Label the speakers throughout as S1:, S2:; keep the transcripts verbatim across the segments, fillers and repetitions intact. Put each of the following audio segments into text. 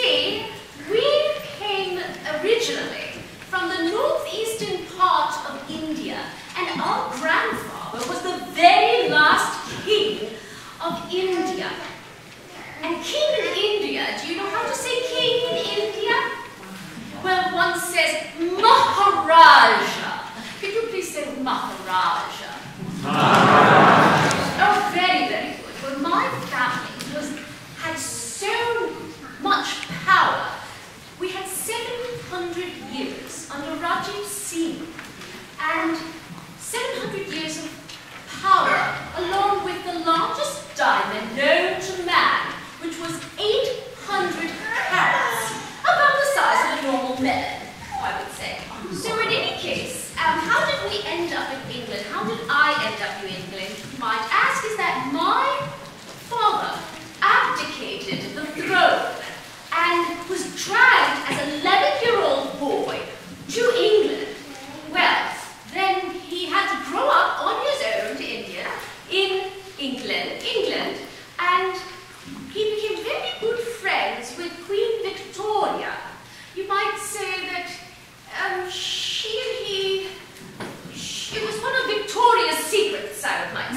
S1: see, we came originally from the northeastern part of India, and our grandfather was the very last king of India. And king in India, do you know how to say king in India? Well, one says Maharaja. Could you please say Maharaja? Maharaja. Oh, very, very good. Well, my family was, had so much power. We had seven hundred years under Rajit Singh, and seven hundred years of power, along with the largest diamond known to man, which was eight hundred carats, about the size of a normal melon, I would say. So in any case, um, how did we end up in England? How did I end up in England, you might ask, is that my father abdicated the throne and was dragged as an eleven-year-old boy to England. Well, then he had to grow up on his own to India, in England, England, and he became very good friends with Queen Victoria. You might say that um, she and he, she, it was one of Victoria's secrets, I might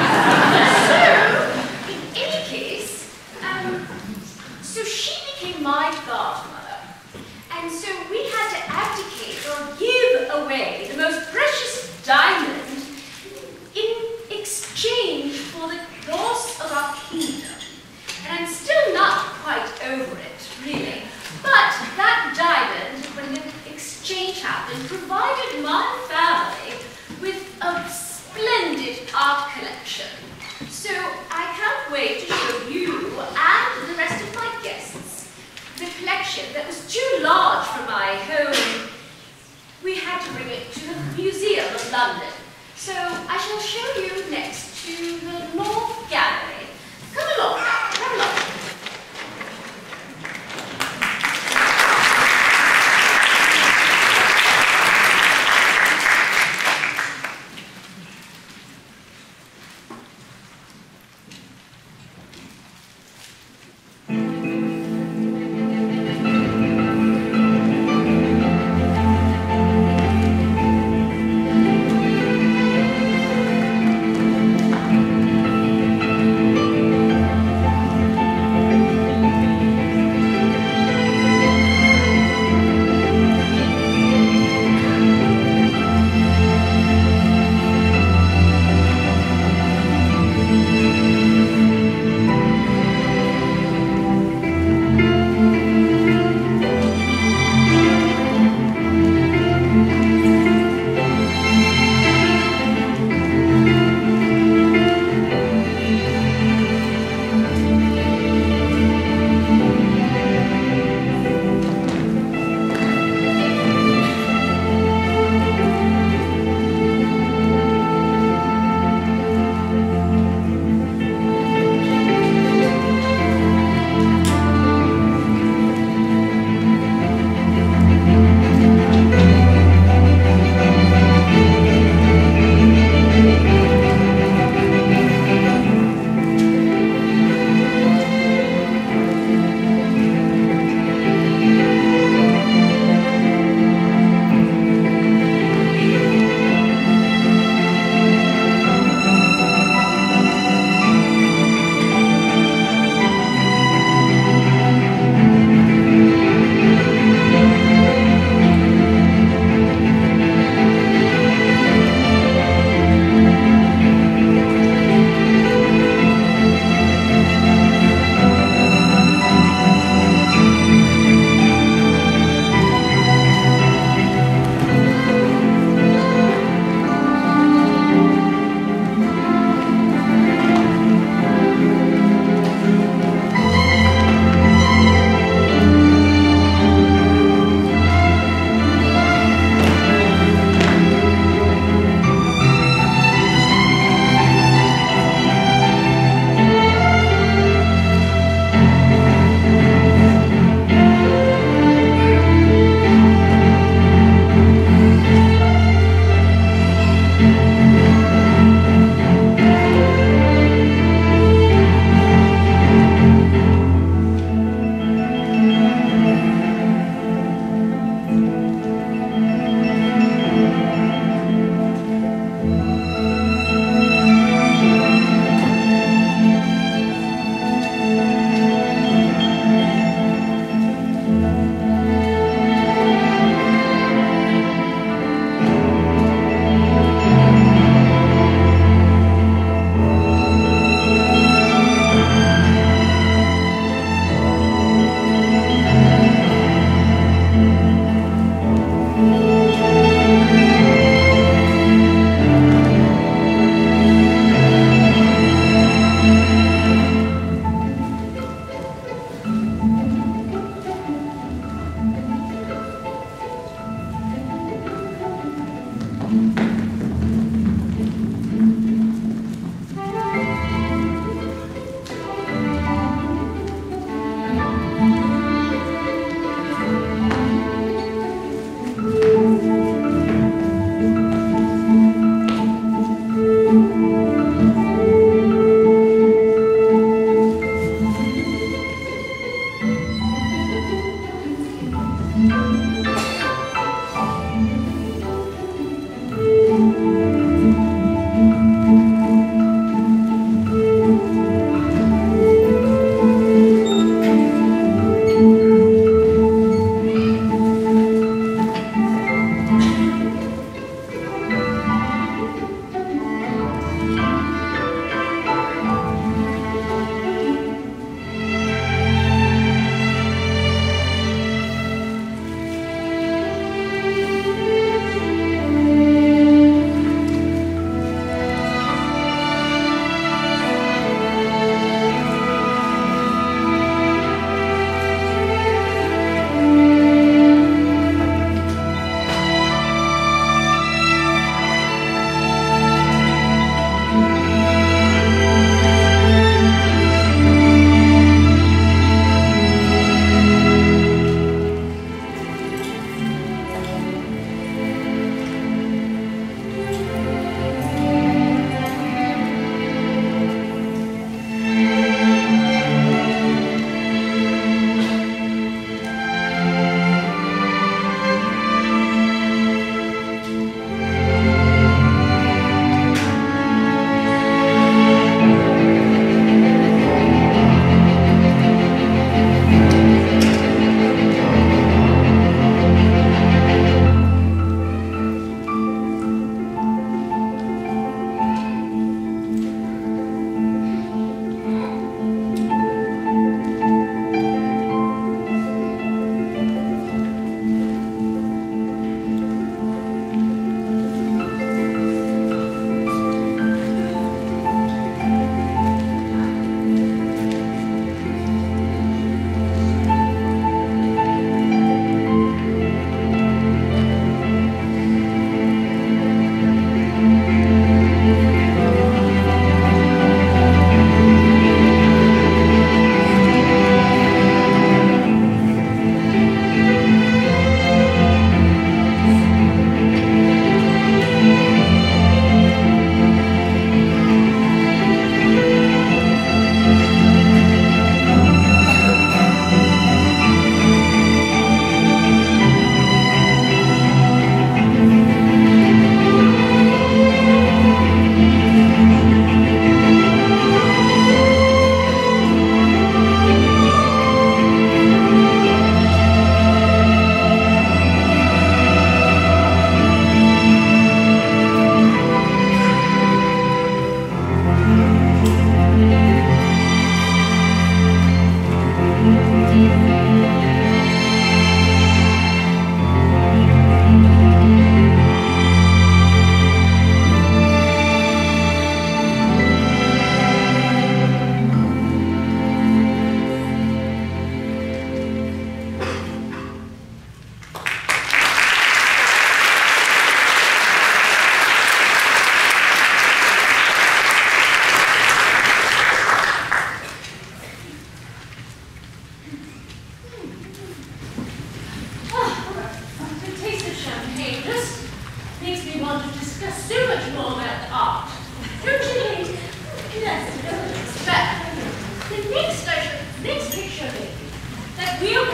S1: say. So, in any case, um, so she became my godmother. And so we had to abdicate or give away the most precious diamond in exchange for the loss of our kingdom. And I'm still not quite over it, really. But that diamond, when the exchange happened, provided my family with a splendid art collection. So I can't wait to show you and the rest of my guests the collection that was too large for my home. We had to bring it to the Museum of London. So I shall show you next to the North Gallery. Come along, come along.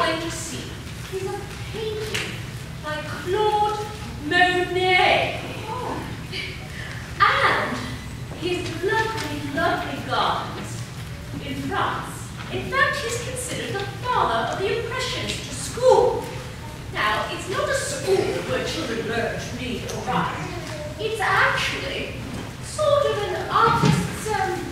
S1: going to see is a painting by Claude Monet. Oh. And his lovely, lovely gardens in France. In fact, he's considered the father of the Impressionist school. Now, it's not a school where children learn to read or write. It's actually sort of an artist's um,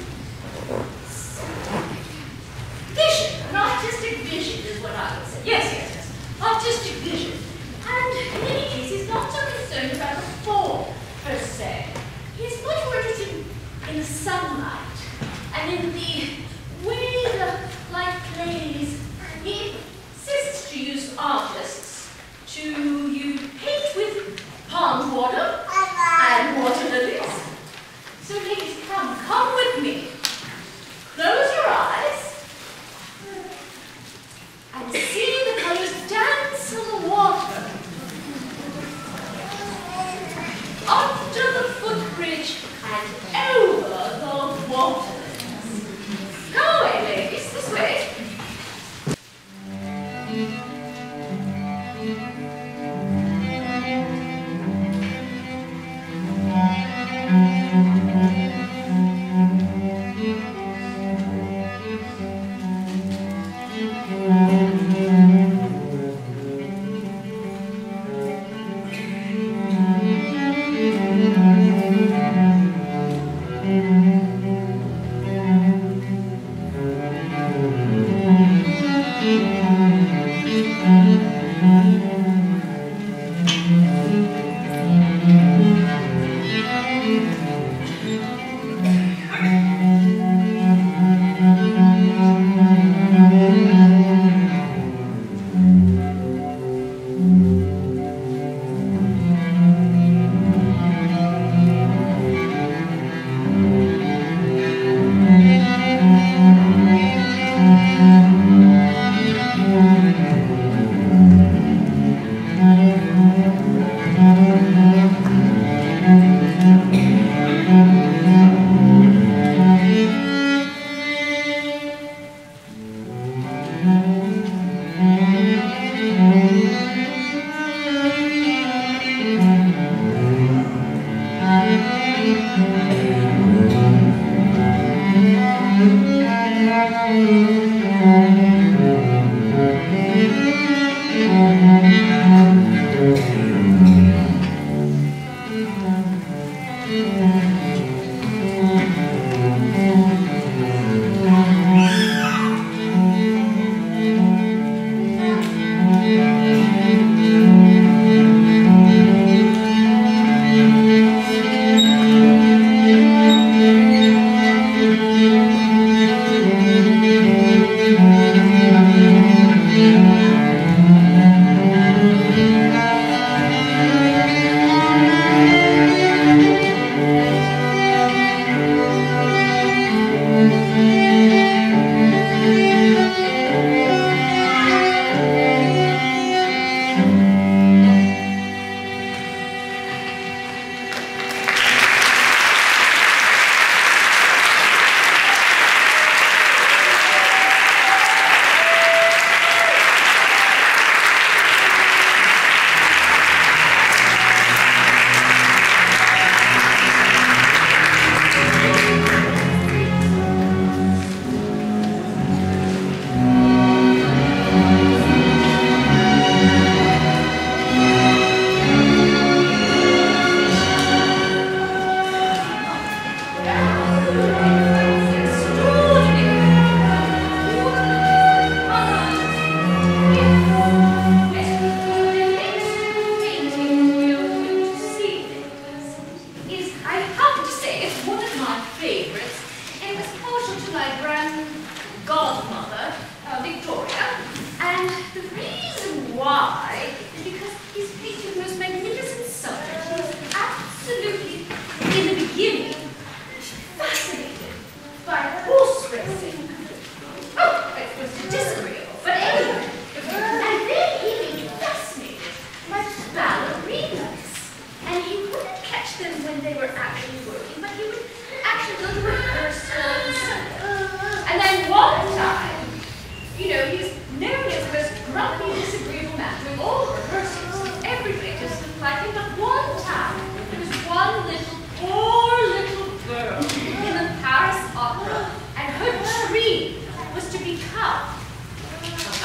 S1: vision. An artistic vision is what I would say. Yes, yes, yes. Artistic vision. And in any case, he's not so concerned about the form, per se. He's much more interested in the sunlight and in the way the light plays. He insists to use artists to you paint with pond water and water lilies. So ladies, come, come with me. Close your eyes and see the colors dance on the water. Up to the footbridge and over the water. Go away, ladies, this way.
S2: Thank you.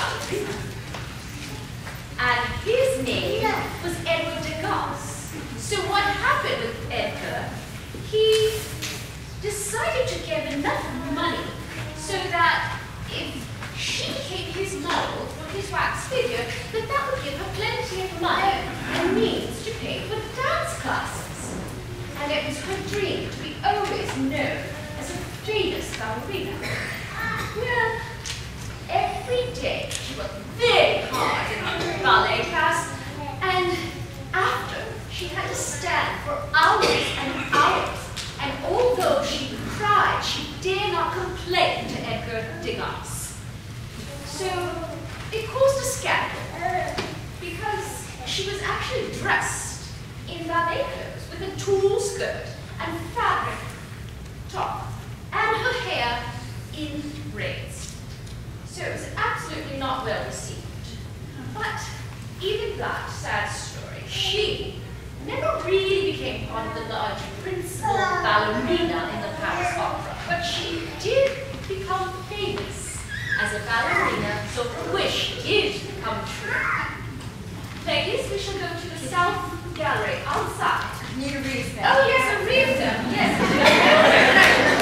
S1: ballerina. And his name was Degas. So what happened with Edgar? He decided to give enough money so that if she became his model for his wax figure, that that would give her plenty of money and means to pay for dance classes. And it was her dream to be always known as a famous ballerina. Well, every day she worked very hard in her ballet class, and after she had to stand for hours and hours, and although she cried, she dare not complain to Edgar Degas. So it caused a scandal because she was actually dressed in ballet clothes with a tulle skirt and fabric top, and her hair in braids. So it was absolutely not well received. But even that sad story, she never really became part of the larger principal ballerina in the Paris Opera, but she did become famous as a ballerina, so her wish did come true. Ladies, we shall go to the South Gallery outside.
S2: Need a reef then.
S1: Oh yes, a reef then, yes.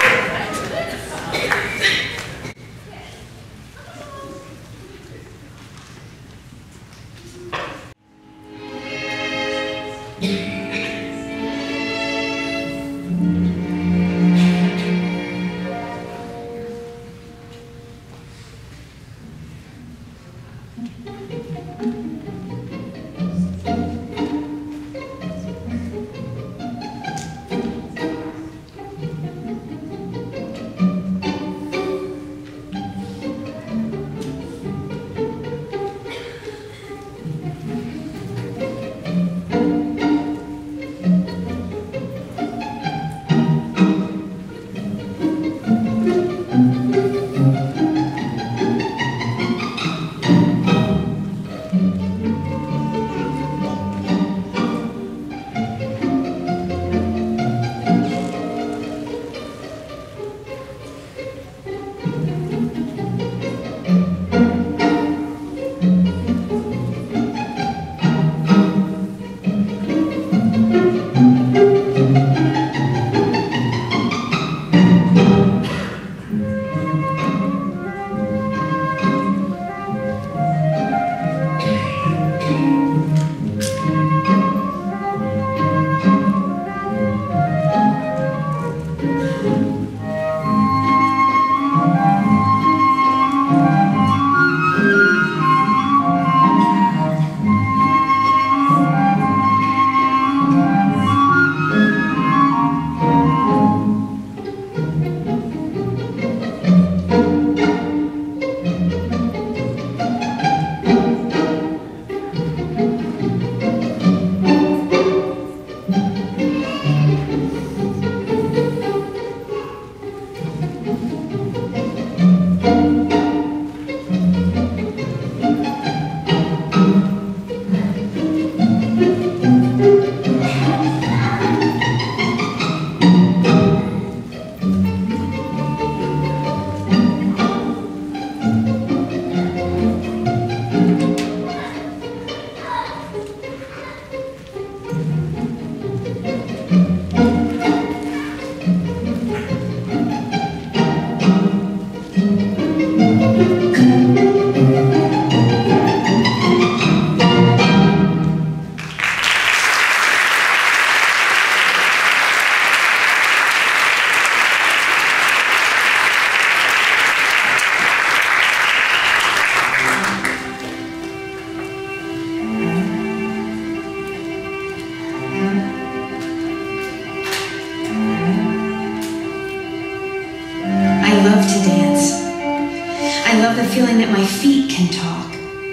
S3: feeling that my feet can talk,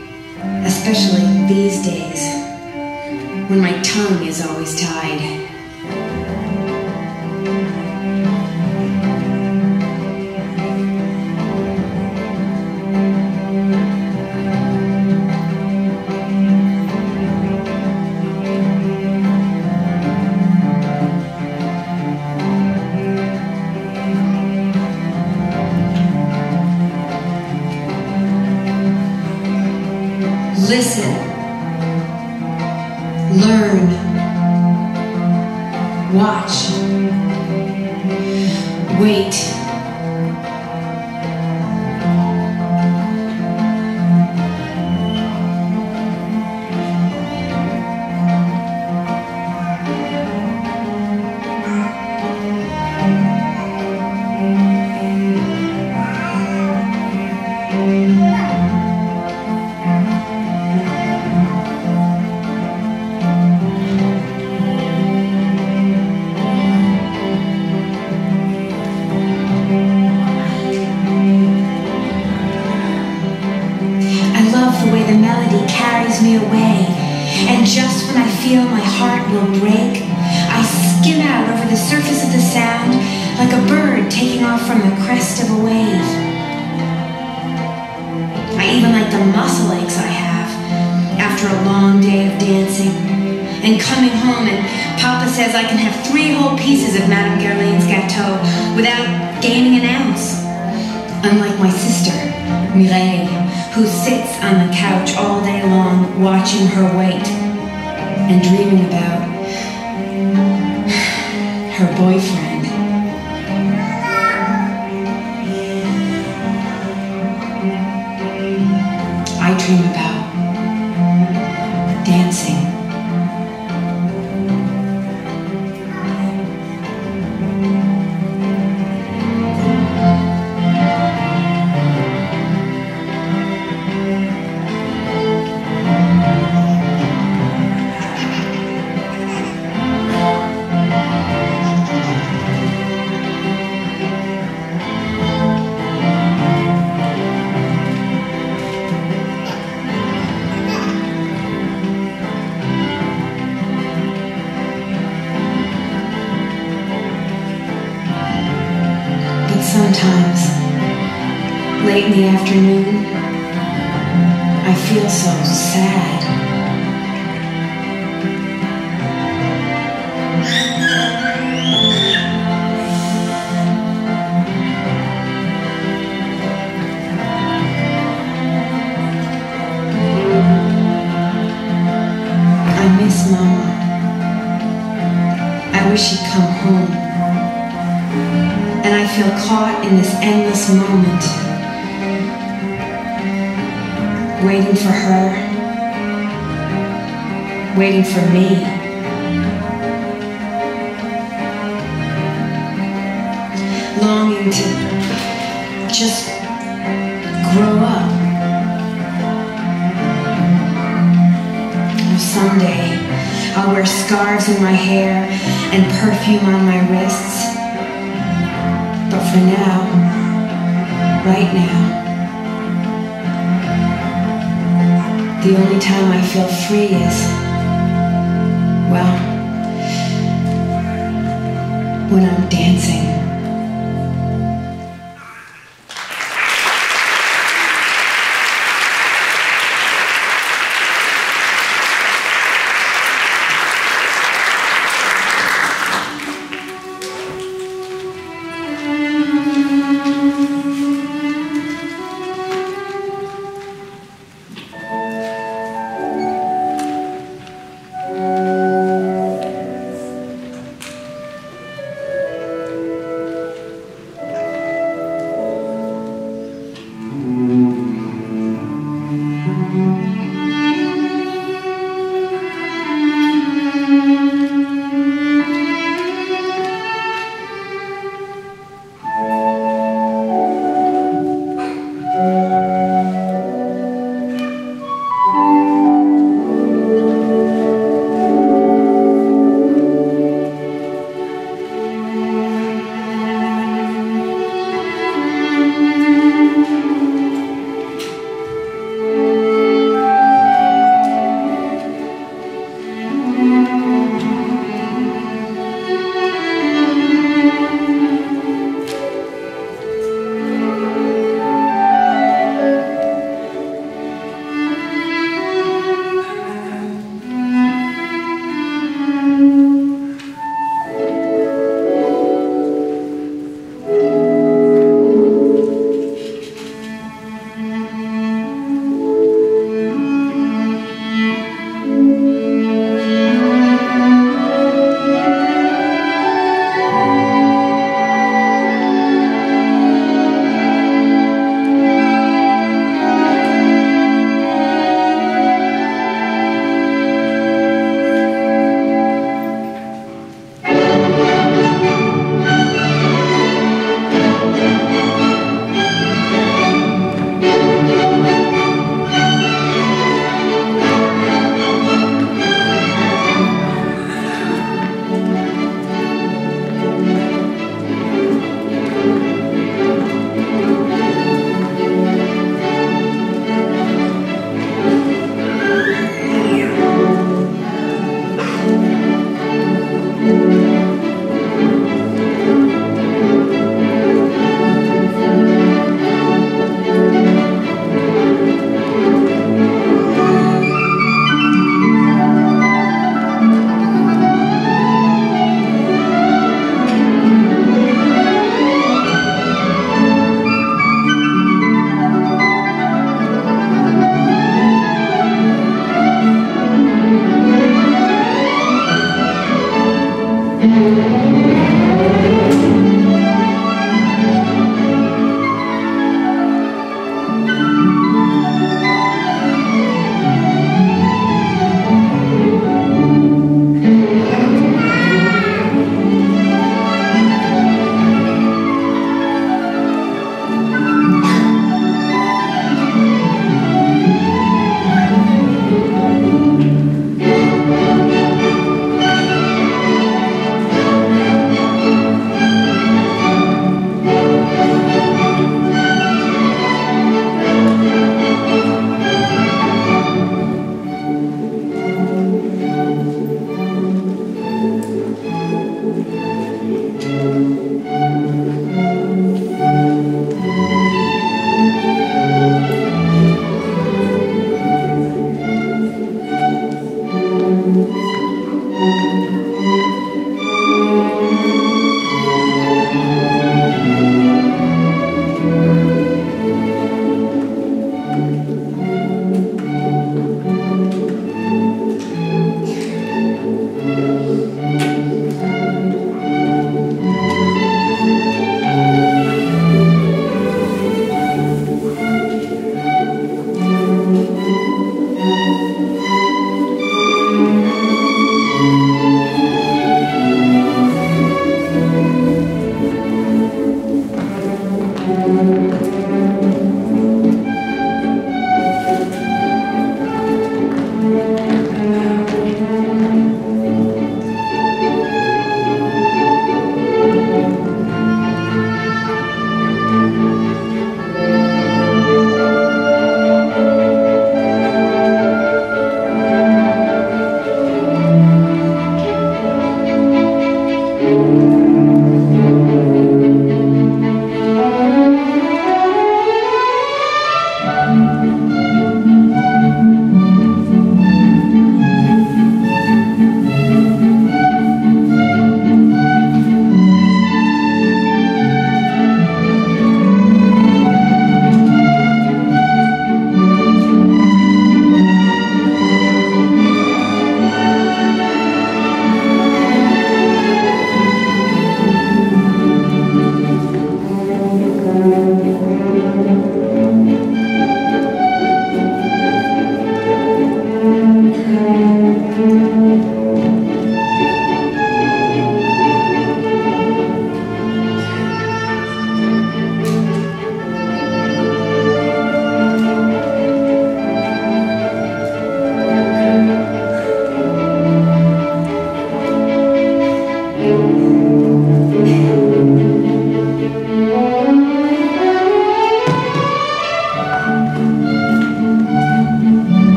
S3: especially these days when my tongue is always tied. Listen. Learn. Watch. Wait. Me away, and just when I feel my heart will break, I skim out over the surface of the sound like a bird taking off from the crest of a wave. I even like the muscle aches I have after a long day of dancing, and coming home and Papa says I can have three whole pieces of Madame Guerlain's gâteau without gaining an ounce. Unlike my sister, Mireille, who sits on the couch all day long watching her weight and dreaming about her boyfriend. I dream about dancing. Sometimes, late in the afternoon, I feel so sad. I miss Mama. I wish she'd come home. And I feel caught in this endless moment, waiting for her, waiting for me. Longing to just grow up. Oh, someday I'll wear scarves in my hair and perfume on my wrists. But for now, right now, the only time I feel free is, well, when I'm dancing.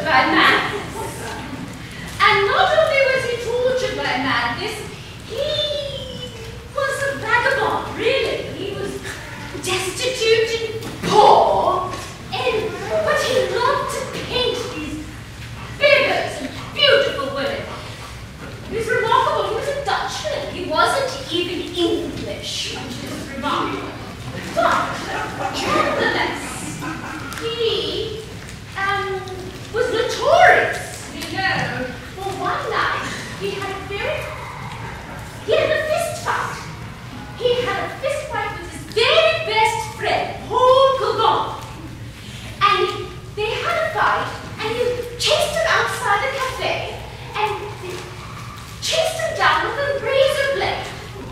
S1: by madness. And not only was he tortured by madness, he was a vagabond, really. He was destitute and poor, and, but he loved to paint these figures and beautiful women. He was remarkable. He was a Dutchman. He wasn't even English, which is remarkable. But, nonetheless, he um, was notorious, you know. For one night, he had a very, he had a fist fight. He had a fist fight with his very best friend, Paul Gough. And they had a fight, and he chased him outside the cafe, and they chased him down with a razor blade.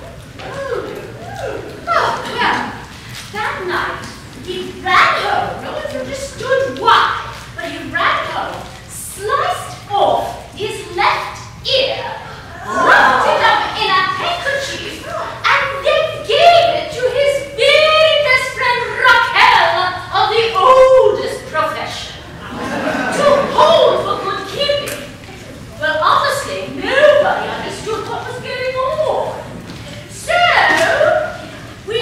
S1: Oh, well, that night, he ran home. No one understood why, but he ran home, sliced off his left ear, wrapped it up in a handkerchief, and then gave it to his very best friend Raquel of the oldest profession to hold for good keeping. Well, honestly, nobody understood what was going on. So, we,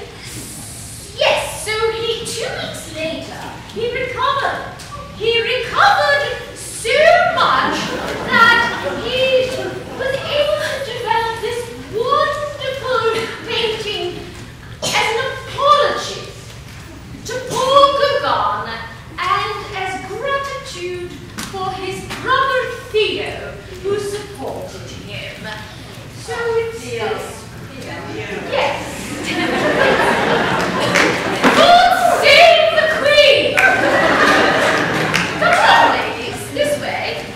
S1: yes, so he, two weeks later, he recovered. He recovered so much that he was able to develop this wonderful painting as an apology to Paul Gauguin and as gratitude for his brother Theo, who supported him. So it's yes, yes. God save the Queen! Come on, ladies, this way.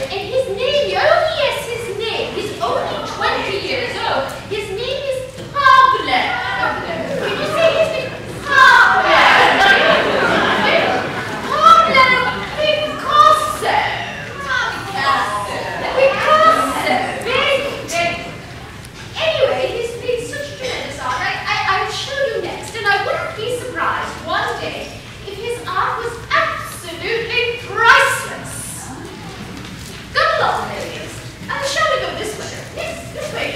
S1: And his name, oh yes, his name. He's only twenty years old. His name is Pablo. Can you say his name? Pablo. Pablo Picasso. Picasso. Picasso. Very, very. Anyway, he's made such tremendous art. I, I, I'll show you next, and I wouldn't be surprised one day if his art was absolutely priceless. Come along, ladies. Uh, shall we go this way? Yes, this way.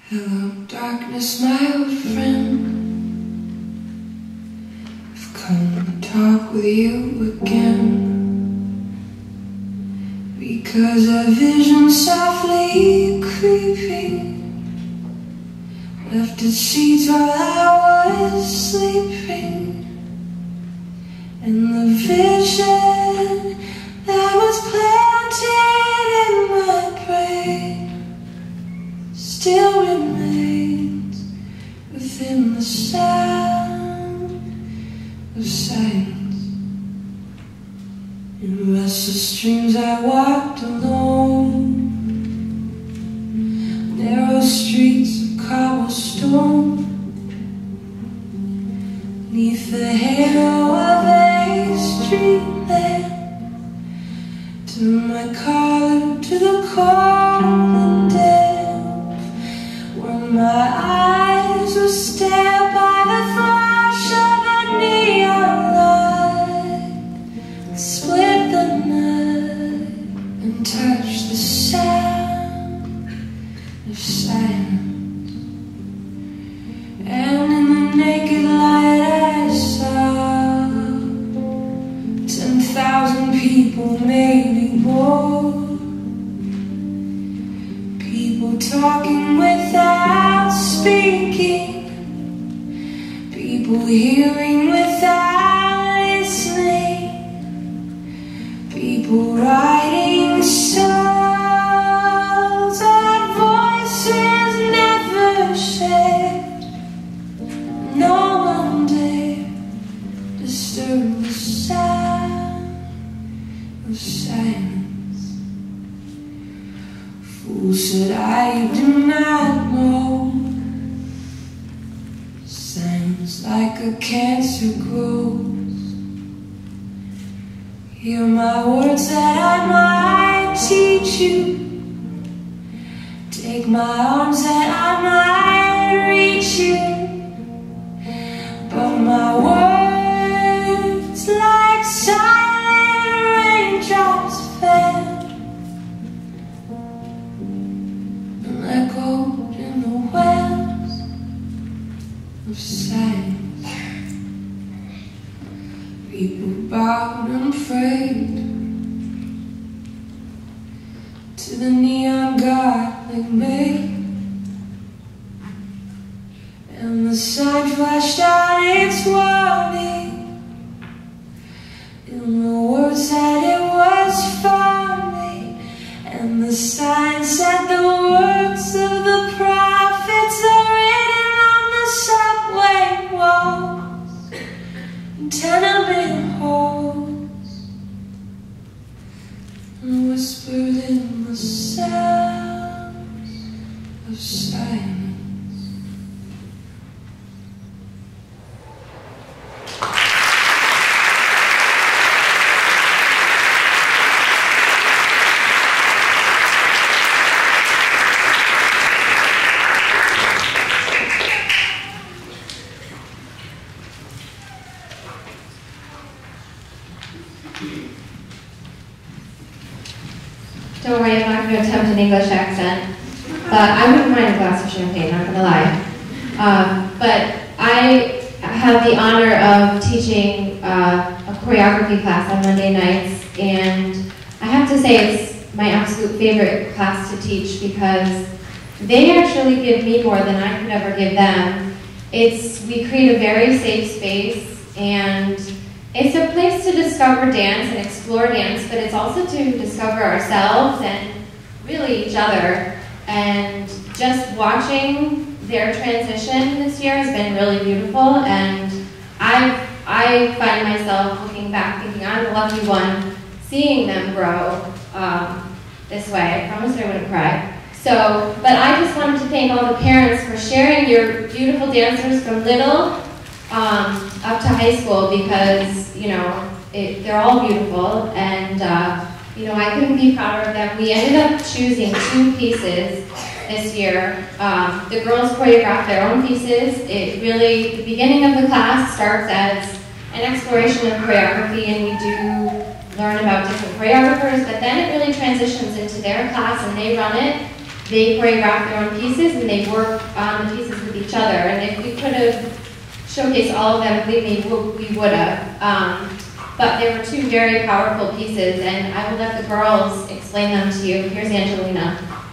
S2: Hello, darkness, my old friend. I've come to talk with you again, because a vision softly creeping left its seeds while I was sleeping, and the vision that was planted in my brain still remains within the sound of silence. In restless streams I walked alone, narrow streets of cobblestone, neath the halo of a street lamp, to my collar, to the cold and damp, where my eyes were stared by the flash of a neon light, split the night and touched the sound of silence. And in the naked light I saw ten thousand people, maybe more, people talking without speaking, people hearing without listening, people writing songs that voices never shared. No one dare disturb the sound of silence. Fool, said I, you do not know. Silence like a cancer grows. Hear my words that I might teach you. Take my arms that I might reach you. But my words, like silent raindrops, fell and echoed in the wells of silence. People bowed and prayed to the neon god they made, and the sign flashed out its warning in the words that it was for me. And the sign said the words of the prophets are written on the subway walls and tenement halls, and whispered in the sounds of silence.
S4: Don't worry, I'm not going to attempt an English accent, but I wouldn't mind a glass of champagne, not going to lie. Um, but I have the honor of teaching uh, a choreography class on Monday nights, and I have to say it's my absolute favorite class to teach because they actually give me more than I could ever give them. It's, we create a very safe space, and it's a place to discover dance and explore dance, but it's also to discover ourselves and really each other. And just watching their transition this year has been really beautiful, and I I find myself looking back thinking I'm the lucky one seeing them grow um, this way. I promised I wouldn't cry. So, but I just wanted to thank all the parents for sharing your beautiful dancers from little Um, up to high school, because, you know, it, they're all beautiful, and, uh, you know, I couldn't be prouder of them. We ended up choosing two pieces this year. Um, the girls choreographed their own pieces. It really, the beginning of the class starts as an exploration of choreography, and we do learn about different choreographers, but then it really transitions into their class, and they run it. they choreograph their own pieces and they work on the pieces with each other. And if we could have showcased all of them, believe me, we would have. Um, but they were two very powerful pieces, and I will let the girls explain them to you. Here's Angelina.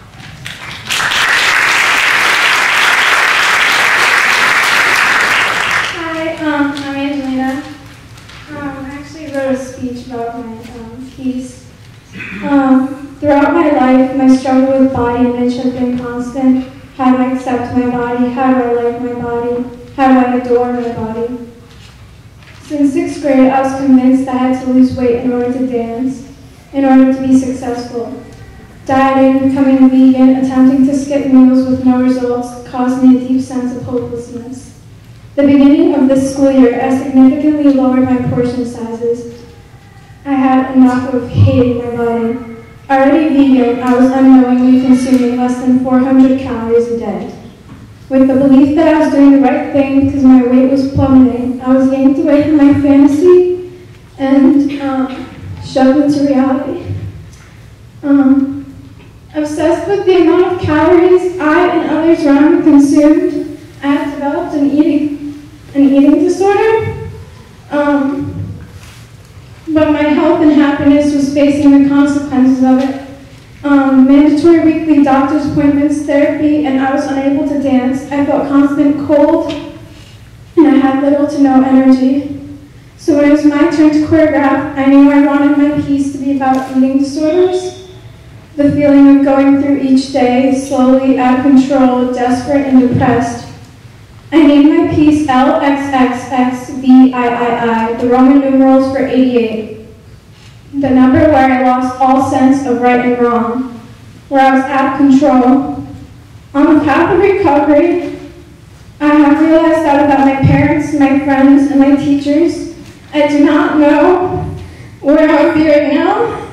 S5: Hi, um, I'm Angelina. Um, I actually wrote a speech about my um, piece. Um, throughout my life, my struggle with body image has been constant. How do I accept my body? How do I like my body? How do I adore my body? Since sixth grade, I was convinced I had to lose weight in order to dance, in order to be successful. Dieting, becoming vegan, attempting to skip meals with no results caused me a deep sense of hopelessness. The beginning of this school year, I significantly lowered my portion sizes. I had enough of hating my body. Already vegan, I was unknowingly consuming less than four hundred calories a day. With the belief that I was doing the right thing because my weight was plummeting, I was yanked away from my fantasy and um, shoved into reality. Um, obsessed with the amount of calories I and others around me consumed, I have developed an eating, an eating disorder. Um, but my health and happiness was facing the consequences of it. Um, mandatory weekly doctor's appointments, therapy, and I was unable to dance. I felt constant cold, and I had little to no energy. So when it was my turn to choreograph, I knew I wanted my piece to be about eating disorders. The feeling of going through each day, slowly, out of control, desperate, and depressed. I named my piece L X X X V I I I, the Roman numerals for eighty-eight. The number where I lost all sense of right and wrong, where I was out of control. On the path of recovery, I have realized that about my parents, my friends, and my teachers. I do not know where I would be right now.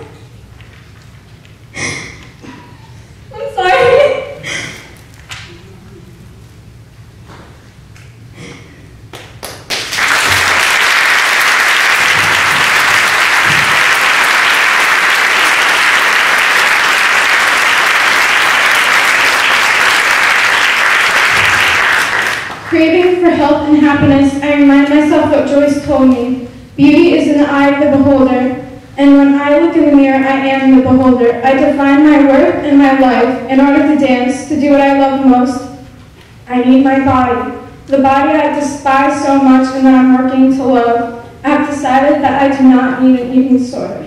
S5: I'm sorry. Craving for health and happiness, I remind myself what Joyce told me. Beauty is in the eye of the beholder, and when I look in the mirror, I am the beholder. I define my worth and my life. In order to dance, to do what I love most, I need my body. The body I despise so much and that I'm working to love. I have decided that I do not need an eating disorder.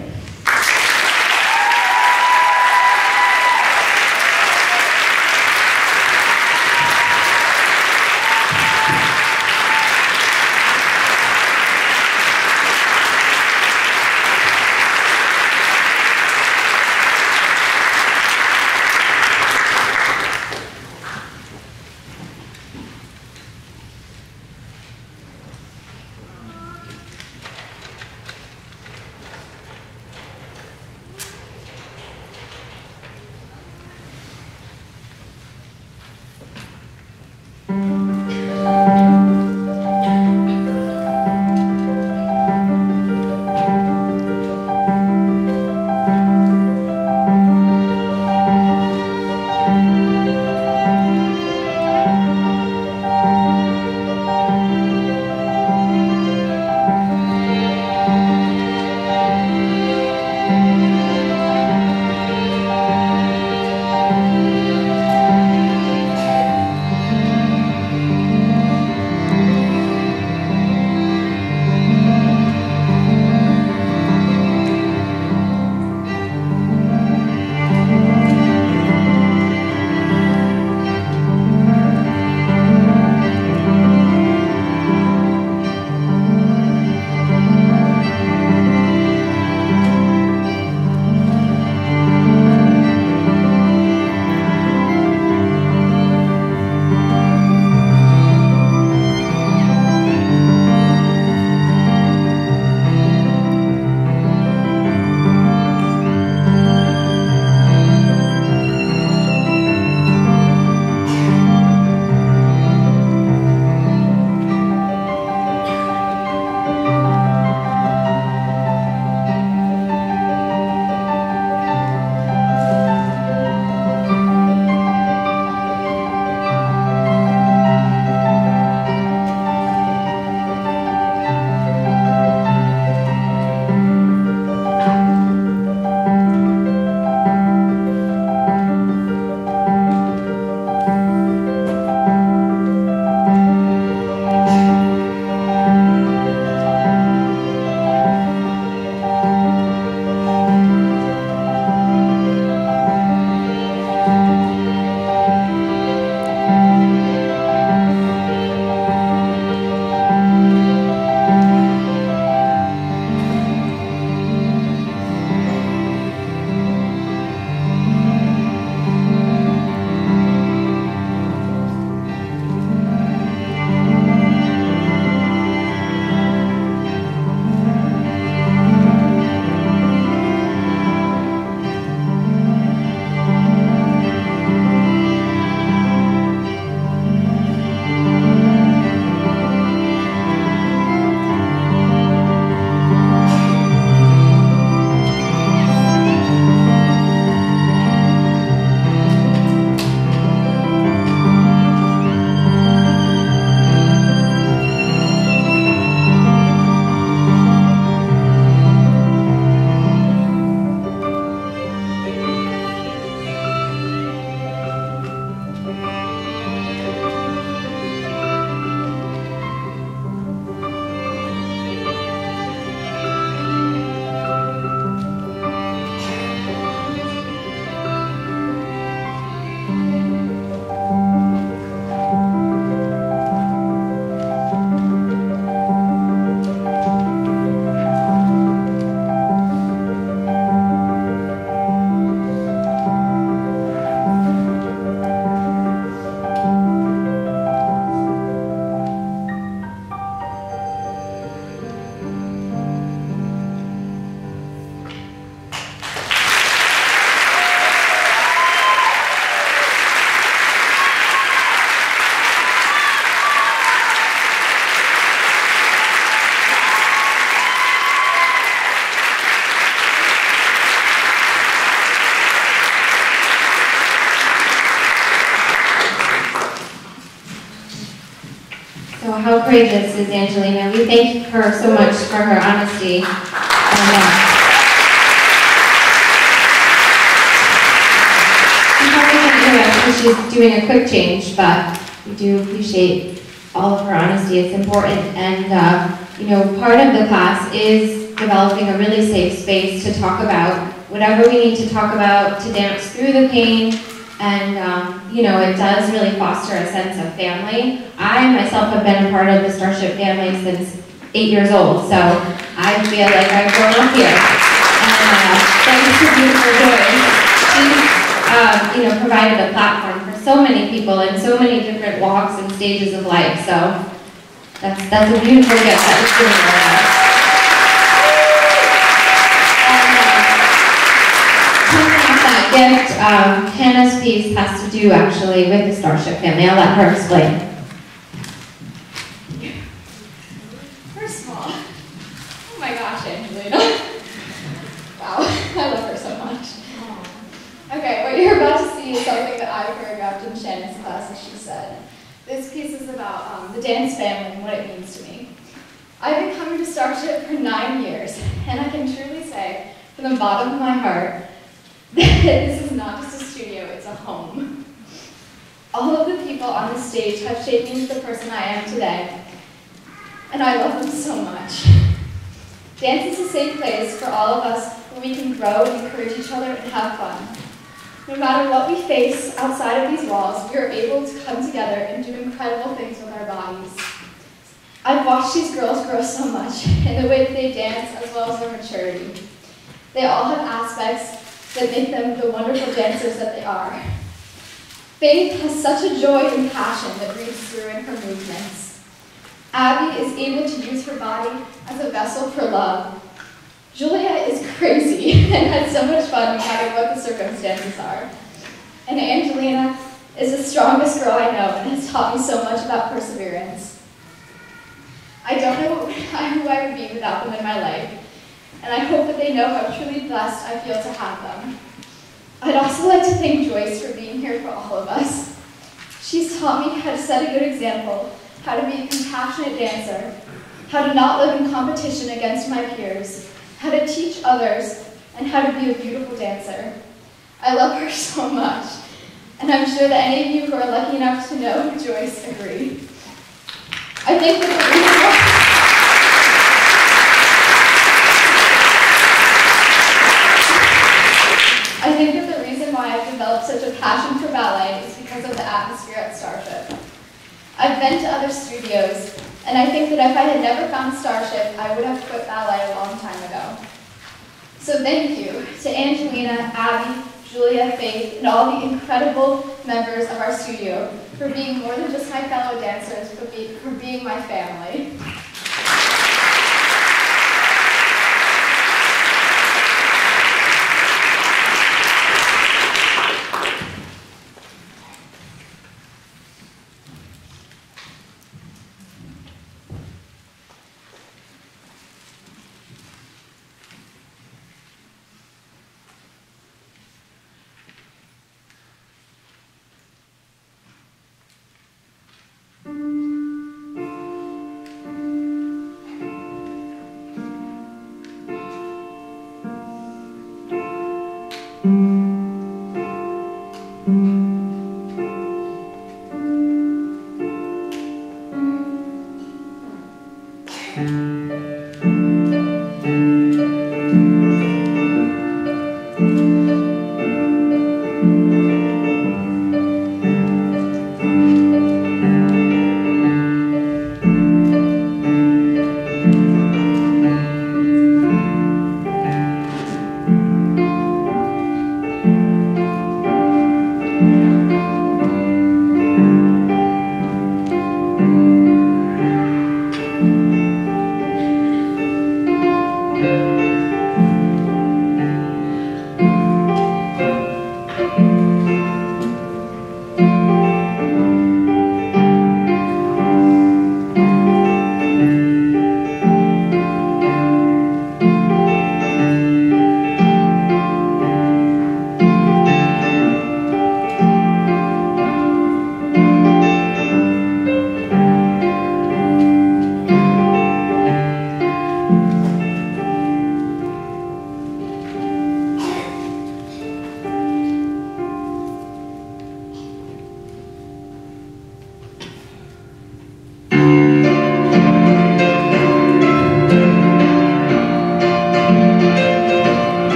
S4: So how courageous is Angelina? We thank her so much for her honesty. And, uh, before we can interrupt, she's doing a quick change, but we do appreciate all of her honesty. It's important. And, uh, you know, part of the class is developing a really safe space to talk about whatever we need to talk about, to dance through the pain. And, um, you know, it does really foster a sense of family. I myself have been a part of the Starship family since eight years old, so I feel like I've grown up here. And uh, thanks to beautiful Joy, she's, um, you know, provided a platform for so many people in so many different walks and stages of life. So that's, that's a beautiful gift that was given to us. Gift, um, Hannah's piece has to do actually with the Starship family. I'll let her explain.
S6: First of all, oh my gosh, Angelina. Wow, I love her so much. Okay, what you're about to see is something that I choreographed in Shannon's class, as she said. This piece is about um, the dance family and what it means to me. I've been coming to Starship for nine years, and I can truly say, from the bottom of my heart, this is not just a studio, it's a home. All of the people on the stage have shaped me into the person I am today, and I love them so much. Dance is a safe place for all of us where we can grow and encourage each other and have fun. No matter what we face outside of these walls, we are able to come together and do incredible things with our bodies. I've watched these girls grow so much in the way that they dance as well as their maturity. They all have aspects that make them the wonderful dancers that they are. Faith has such a joy and passion that reads through in her movements. Abby is able to use her body as a vessel for love. Julia is crazy and has so much fun no matter what the circumstances are. And Angelina is the strongest girl I know and has taught me so much about perseverance. I don't know who I would be without them in my life, and I hope that they know how truly blessed I feel to have them. I'd also like to thank Joyce for being here for all of us. She's taught me how to set a good example, how to be a compassionate dancer, how to not live in competition against my peers, how to teach others, and how to be a beautiful dancer. I love her so much, and I'm sure that any of you who are lucky enough to know Joyce agree. I think that the reason why I think that the reason why I've developed such a passion for ballet is because of the atmosphere at Starship. I've been to other studios, and I think that if I had never found Starship, I would have quit ballet a long time ago. So thank you to Angelina, Abby, Julia, Faith, and all the incredible members of our studio for being more than just my fellow dancers, but be, for being my family.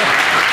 S7: Thank you.